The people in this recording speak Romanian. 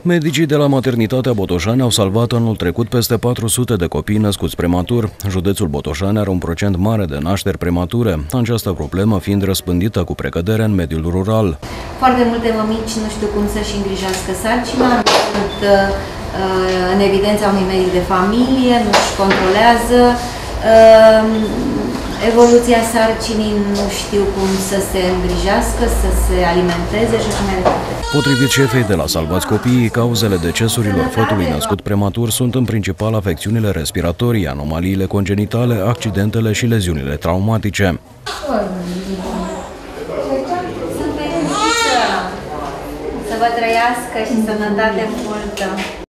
Medicii de la maternitatea Botoșani au salvat anul trecut peste 400 de copii născuți prematur. Județul Botoșani are un procent mare de nașteri premature, această problemă fiind răspândită cu precădere în mediul rural. Foarte multe mămici nu știu cum să-și îngrijească sarcina, sunt în evidența unui medic de familie, nu-și controlează evoluția sarcinii, nu știu cum să se îngrijească, să se alimenteze și așa mai departe. Potrivit șefei de la Salvați Copiii, cauzele decesurilor fătului născut prematur sunt în principal afecțiunile respiratorii, anomaliile congenitale, accidentele și leziunile traumatice. Sunt fericită să vă trăiască și sănătate multă!